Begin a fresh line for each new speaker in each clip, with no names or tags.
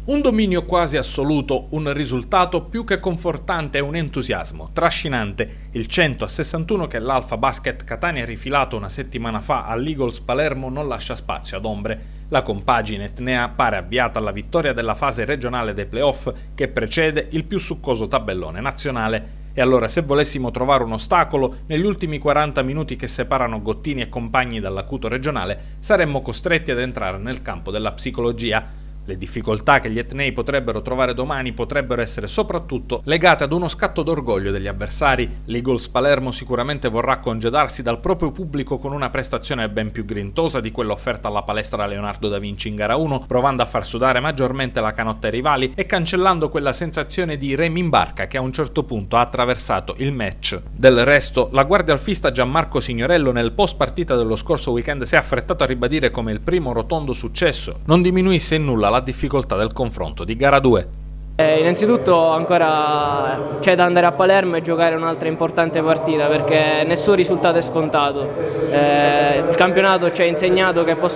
Un dominio quasi assoluto, un risultato più che confortante e un entusiasmo trascinante. Il 100-61 che l'Alfa Basket Catania ha rifilato una settimana fa all'Eagles Palermo non lascia spazio ad ombre. La compagine etnea pare avviata alla vittoria della fase regionale dei playoff che precede il più succoso tabellone nazionale. E allora, se volessimo trovare un ostacolo negli ultimi 40 minuti che separano Gottini e compagni dall'acuto regionale, saremmo costretti ad entrare nel campo della psicologia. Le difficoltà che gli etnei potrebbero trovare domani potrebbero essere soprattutto legate ad uno scatto d'orgoglio degli avversari. L'Eagles Palermo sicuramente vorrà congedarsi dal proprio pubblico con una prestazione ben più grintosa di quella offerta alla palestra Leonardo da Vinci in gara 1, provando a far sudare maggiormente la canotta ai rivali e cancellando quella sensazione di remi in barca che a un certo punto ha attraversato il match. Del resto, la guardia alfista Gianmarco Signorello nel post partita dello scorso weekend si è affrettato a ribadire come il primo rotondo successo non diminuisse in nulla la difficoltà del confronto di gara 2.
Innanzitutto ancora c'è da andare a Palermo e giocare un'altra importante partita perché nessun risultato è scontato. Il campionato ci ha insegnato che può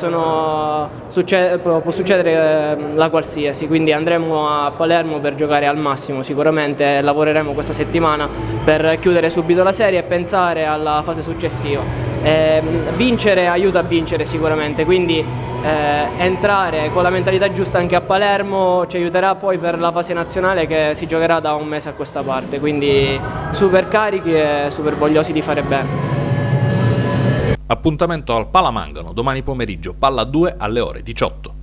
succedere la qualsiasi, quindi andremo a Palermo per giocare al massimo sicuramente, lavoreremo questa settimana per chiudere subito la serie e pensare alla fase successiva. Vincere aiuta a vincere sicuramente, quindi entrare con la mentalità giusta anche a Palermo ci aiuterà poi per la fase nazionale che si giocherà da un mese a questa parte, quindi super carichi e super vogliosi di fare bene.
Appuntamento al Palamangano domani pomeriggio, palla 2 alle ore 18.